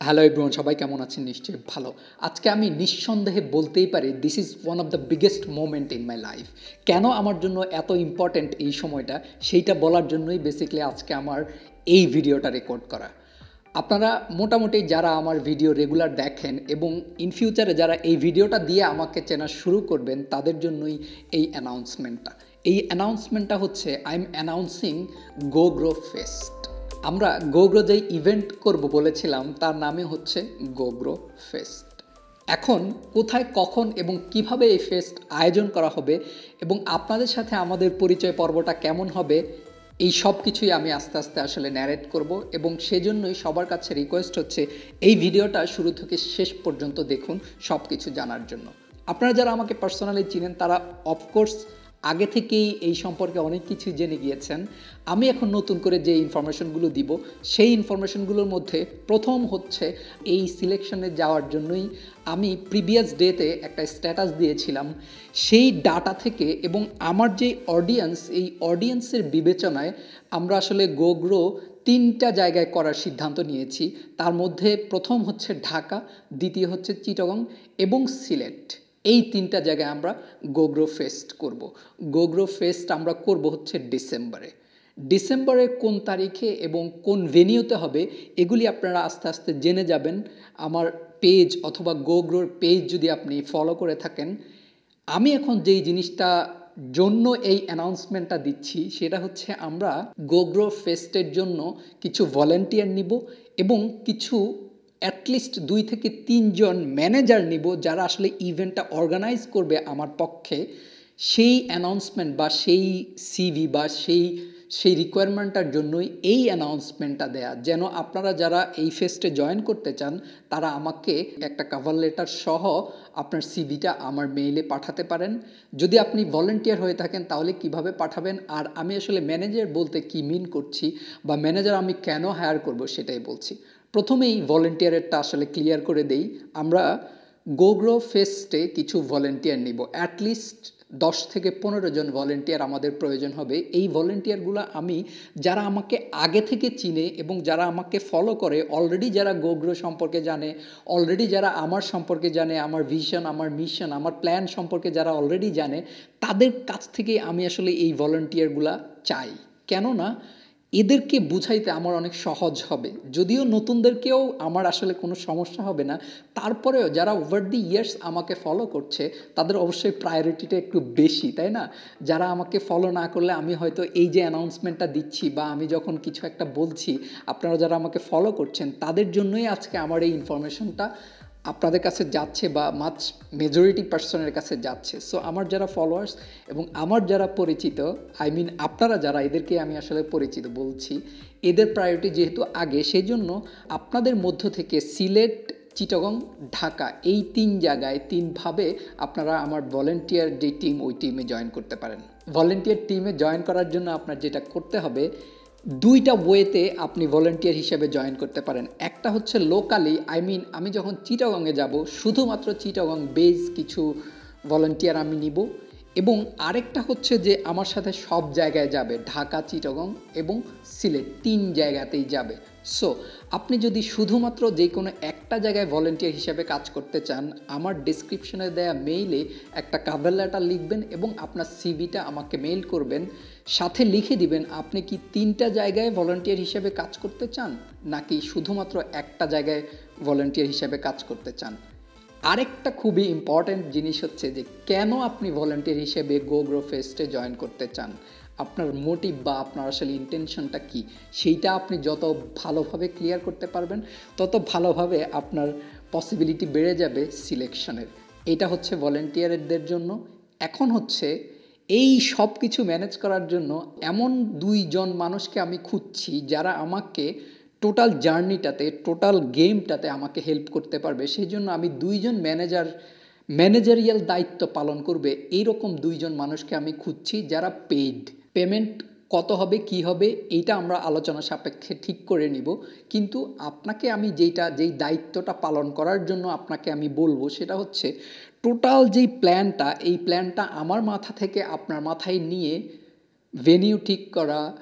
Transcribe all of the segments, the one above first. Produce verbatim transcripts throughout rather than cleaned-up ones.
Hello everyone, সবাই কেমন আছেন? নিশ্চয়ই ভালো। আজকে আমি নিঃসন্দেহে বলতেই পারি this is one of the biggest moment in my life. কেন আমার জন্য এত ইম্পর্ট্যান্ট এই সময়টা, সেইটা বলার জন্যই বেসিক্যালি আজকে আমার এই ভিডিওটা রেকর্ড করা। আপনারা মোটামুটি যারা আমার ভিডিও রেগুলার দেখেন এবং ইন ফিউচারে যারা এই ভিডিওটা দিয়ে আমাকে চেনা শুরু করবেন, তাদের জন্যই এই অ্যানাউন্সমেন্টটা। এই অ্যানাউন্সমেন্টটা হচ্ছে I am announcing GoGro fest. আমরা গোগ্রো যেই ইভেন্ট করব বলেছিলাম, তার নামে হচ্ছে গোগ্রো ফেস্ট। এখন কোথায়, কখন এবং কিভাবে এই ফেস্ট আয়োজন করা হবে এবং আপনাদের সাথে আমাদের পরিচয় পর্বটা কেমন হবে, এই সব কিছুই আমি আস্তে আস্তে আসলে ন্যারেট করব এবং সেজন্যই সবার কাছে রিকোয়েস্ট হচ্ছে এই ভিডিওটা শুরু থেকে শেষ পর্যন্ত দেখুন সব কিছু জানার জন্য। আপনারা যারা আমাকে পার্সোনালি চিনেন তারা অফকোর্স আগে থেকেই এই সম্পর্কে অনেক কিছু জেনে গিয়েছেন। আমি এখন নতুন করে যে ইনফরমেশনগুলো দিব, সেই ইনফরমেশনগুলোর মধ্যে প্রথম হচ্ছে এই সিলেকশনে যাওয়ার জন্যই আমি প্রিভিয়াস ডেতে একটা স্ট্যাটাস দিয়েছিলাম। সেই ডাটা থেকে এবং আমার যে অডিয়েন্স, এই অডিয়েন্সের বিবেচনায় আমরা আসলে গোগ্রো তিনটা জায়গায় করার সিদ্ধান্ত নিয়েছি। তার মধ্যে প্রথম হচ্ছে ঢাকা, দ্বিতীয় হচ্ছে চিটাগং এবং সিলেট। এই তিনটা জায়গায় আমরা গোগ্রো ফেস্ট করব। গোগ্রো ফেস্ট আমরা করব হচ্ছে ডিসেম্বরে। ডিসেম্বরের কোন তারিখে এবং কোন ভেনিউতে হবে এগুলি আপনারা আস্তে আস্তে জেনে যাবেন আমার পেজ অথবা গোগ্রোর পেজ যদি আপনি ফলো করে থাকেন। আমি এখন যেই জিনিসটা জন্য এই অ্যানাউন্সমেন্টটা দিচ্ছি সেটা হচ্ছে আমরা গোগ্রো ফেস্টের জন্য কিছু ভলেন্টিয়ার নিব এবং কিছু অ্যাটলিস্ট দুই থেকে তিনজন ম্যানেজার নিব যারা আসলে ইভেন্টটা অর্গানাইজ করবে আমার পক্ষে। সেই অ্যানাউন্সমেন্ট বা সেই সিভি বা সেই সেই রিকোয়ারমেন্টটার জন্যই এই অ্যানাউন্সমেন্টটা দেয়া, যেন আপনারা যারা এই ফেস্টে জয়েন করতে চান তারা আমাকে একটা কভার লেটার সহ আপনার সিভিটা আমার মেইলে পাঠাতে পারেন। যদি আপনি ভলেন্টিয়ার হয়ে থাকেন তাহলে কিভাবে পাঠাবেন, আর আমি আসলে ম্যানেজার বলতে কি মিন করছি বা ম্যানেজার আমি কেন হায়ার করব সেটাই বলছি। প্রথমেই ভলেন্টিয়ারেরটা আসলে ক্লিয়ার করে দেই। আমরা গোগ্রো ফেস্টে কিছু ভলেন্টিয়ার নিব, অ্যাটলিস্ট দশ থেকে পনেরো জন ভলেন্টিয়ার আমাদের প্রয়োজন হবে। এই ভলেন্টিয়ারগুলো আমি যারা আমাকে আগে থেকে চিনে এবং যারা আমাকে ফলো করে, অলরেডি যারা গোগ্রো সম্পর্কে জানে, অলরেডি যারা আমার সম্পর্কে জানে, আমার ভিশন, আমার মিশন, আমার প্ল্যান সম্পর্কে যারা অলরেডি জানে, তাদের কাছ থেকে আমি আসলে এই ভলেন্টিয়ারগুলো চাই। কেননা এদেরকে বুঝাইতে আমার অনেক সহজ হবে। যদিও নতুনদেরকেও আমার আসলে কোনো সমস্যা হবে না, তারপরেও যারা ওভার দি ইয়ার্স আমাকে ফলো করছে তাদের অবশ্যই প্রায়োরিটিটা একটু বেশি, তাই না? যারা আমাকে ফলো না করলে আমি হয়তো এই যে অ্যানাউন্সমেন্টটা দিচ্ছি বা আমি যখন কিছু একটা বলছি, আপনারা যারা আমাকে ফলো করছেন তাদের জন্যই আজকে আমার এই ইনফরমেশনটা আপনাদের কাছে যাচ্ছে বা মাছ মেজরিটি পার্সনের কাছে যাচ্ছে। সো আমার যারা ফলোয়ার্স এবং আমার যারা পরিচিত, আই মিন আপনারা যারা, এদেরকে আমি আসলে পরিচিত বলছি, এদের প্রায়োরিটি যেহেতু আগে, সেই জন্য আপনাদের মধ্য থেকে সিলেট, চিটাগং, ঢাকা এই তিন জায়গায় তিনভাবে আপনারা আমার ভলেন্টিয়ার যে টিম, ওই টিমে জয়েন করতে পারেন। ভলেন্টিয়ার টিমে জয়েন করার জন্য আপনার যেটা করতে হবে, দুইটা ওয়েতে আপনি ভলেন্টিয়ার হিসেবে জয়েন করতে পারেন। একটা হচ্ছে লোকালি, আই মিন আমি যখন চিটাগংয়ে যাব শুধুমাত্র চিটাগং বেস কিছু ভলেন্টিয়ার আমি নিব, এবং আরেকটা হচ্ছে যে আমার সাথে সব জায়গায় যাবে, ঢাকা, চিটাগং এবং সিলেট তিন জায়গাতেই যাবে। সো আপনি যদি শুধুমাত্র যে কোনো একটা জায়গায় ভলেন্টিয়ার হিসেবে কাজ করতে চান, আমার ডেসক্রিপশনে দেয়া মেইলে একটা কভার লেটার লিখবেন এবং আপনার সিভিটা আমাকে মেইল করবেন। সাথে লিখে দিবেন আপনি কি তিনটা জায়গায় ভলেন্টিয়ার হিসেবে কাজ করতে চান নাকি শুধুমাত্র একটা জায়গায় ভলেন্টিয়ার হিসেবে কাজ করতে চান। আরেকটা খুবই ইম্পর্ট্যান্ট জিনিস হচ্ছে যে কেন আপনি ভলেন্টিয়ার হিসেবে গোগ্রো ফেস্টে জয়েন করতে চান, আপনার মোটিভ বা আপনার আসলে ইন্টেনশনটা কী, সেইটা আপনি যত ভালোভাবে ক্লিয়ার করতে পারবেন তত ভালোভাবে আপনার পসিবিলিটি বেড়ে যাবে সিলেকশনের। এটা হচ্ছে ভলেন্টিয়ারদের জন্য। এখন হচ্ছে এই সব কিছু ম্যানেজ করার জন্য এমন দুইজন মানুষকে আমি খুঁজছি যারা আমাকে টোটাল জার্নিটাতে, টোটাল গেমটাতে আমাকে হেল্প করতে পারবে। সেই জন্য আমি দুইজন ম্যানেজার ম্যানেজারিয়াল দায়িত্ব পালন করবে এইরকম দুইজন মানুষকে আমি খুঁজছি যারা পেইড। পেমেন্ট কত হবে, কি হবে, এইটা আমরা আলোচনা সাপেক্ষে ঠিক করে নিব। কিন্তু আপনাকে আমি যেইটা যেই দায়িত্বটা পালন করার জন্য আপনাকে আমি বলবো সেটা হচ্ছে টোটাল যেই প্ল্যানটা, এই প্ল্যানটা আমার মাথা থেকে আপনার মাথায় নিয়ে ভেনিউ ঠিক করা,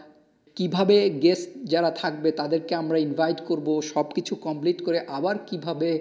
কিভাবে গেস্ট যারা থাকবে তাদেরকে আমরা ইনভাইট করব, সব কিছু কমপ্লিট করে আবার কিভাবে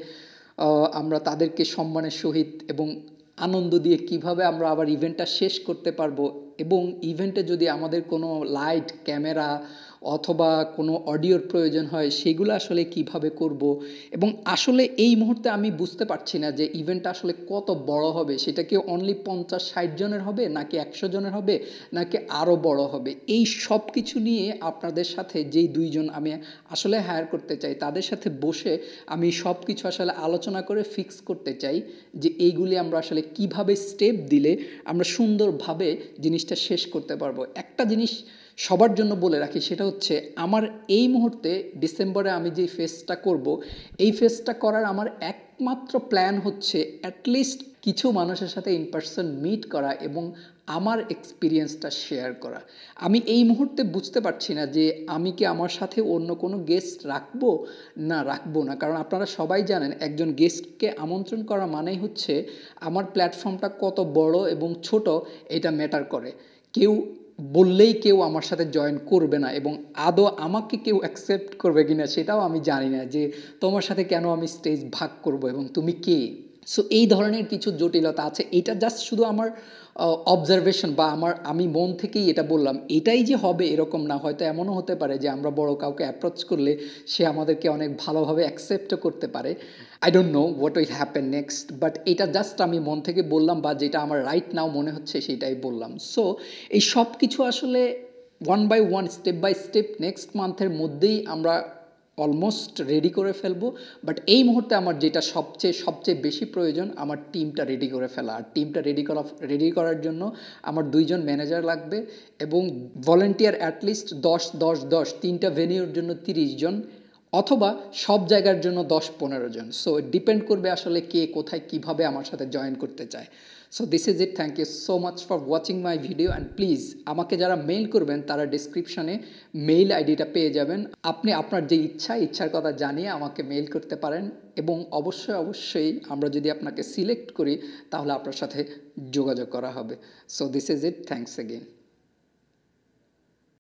আমরা তাদেরকে সম্মানের সহিত এবং আনন্দ দিয়ে কিভাবে আমরা আবার ইভেন্টটা শেষ করতে পারবো, এবং ইভেন্টে যদি আমাদের কোনো লাইট, ক্যামেরা অথবা কোনো অডিওর প্রয়োজন হয় সেগুলো আসলে কিভাবে করব। এবং আসলে এই মুহূর্তে আমি বুঝতে পারছি না যে ইভেন্টটা আসলে কত বড় হবে, সেটা কি অনলি পঞ্চাশ ষাট জনের হবে, নাকি একশো জনের হবে, নাকি আরও বড় হবে। এই সব কিছু নিয়ে আপনাদের সাথে যেই দুইজন আমি আসলে হায়ার করতে চাই তাদের সাথে বসে আমি সব কিছু আসলে আলোচনা করে ফিক্স করতে চাই যে এইগুলি আমরা আসলে কিভাবে স্টেপ দিলে আমরা সুন্দরভাবে জিনিসটা শেষ করতে পারবো। একটা জিনিস সবার জন্য বলে রাখি, সেটা হচ্ছে আমার এই মুহূর্তে ডিসেম্বরে আমি যে ফেস্টটা করব, এই ফেস্টটা করার আমার একমাত্র প্ল্যান হচ্ছে অ্যাটলিস্ট কিছু মানুষের সাথে ইন পার্সন মিট করা এবং আমার এক্সপিরিয়েন্সটা শেয়ার করা। আমি এই মুহূর্তে বুঝতে পারছি না যে আমি কি আমার সাথে অন্য কোনো গেস্ট রাখবো না রাখবো না, কারণ আপনারা সবাই জানেন একজন গেস্টকে আমন্ত্রণ করা মানেই হচ্ছে আমার প্ল্যাটফর্মটা কত বড় এবং ছোট এটা ম্যাটার করে। কেউ বললেই কেউ আমার সাথে জয়েন করবে না, এবং আদৌ আমাকে কেউ অ্যাকসেপ্ট করবে কিনা সেটাও আমি জানি না, যে তোমার সাথে কেন আমি স্টেজ ভাগ করব এবং তুমি কে। সো এই ধরনের কিছু জটিলতা আছে। এটা জাস্ট শুধু আমার অবজারভেশন বা আমার আমি মন থেকেই এটা বললাম, এটাই যে হবে এরকম না। হয়তো এমনও হতে পারে যে আমরা বড় কাউকে অ্যাপ্রোচ করলে সে আমাদেরকে অনেক ভালোভাবে অ্যাকসেপ্টও করতে পারে। I don't know what will happen next, but এটা জাস্ট আমি মন থেকে বললাম, বা যেটা আমার রাইট নাও মনে হচ্ছে সেটাই বললাম। সো এই সব কিছু আসলে one by one, step by step next মান্থের মধ্যেই আমরা অলমোস্ট রেডি করে ফেলবো। বাট এই মুহূর্তে আমার যেটা সবচেয়ে সবচেয়ে বেশি প্রয়োজন, আমার টিমটা রেডি করে ফেলা। আর টিমটা রেডি করা রেডি করার জন্য আমার দুইজন ম্যানেজার লাগবে এবং ভলেন্টিয়ার অ্যাটলিস্ট দশ দশ দশ তিনটা ভেনিউর জন্য তিরিশ জন, অথবা সব জায়গার জন্য দশ পনেরো জন। সো ডিপেন্ড করবে আসলে কে কোথায় কিভাবে আমার সাথে জয়েন করতে চায়। So this is it. Thank you so much for watching my video, and please আমাকে যারা মেইল করবেন তারা ডিসক্রিপশনে মেইল আইডিটা পেয়ে যাবেন। আপনি আপনার যে ইচ্ছা ইচ্ছার কথা জানিয়ে আমাকে মেইল করতে পারেন, এবং অবশ্যই অবশ্যই আমরা যদি আপনাকে সিলেক্ট করি তাহলে আপনার সাথে যোগাযোগ করা হবে। So this is it. Thanks again.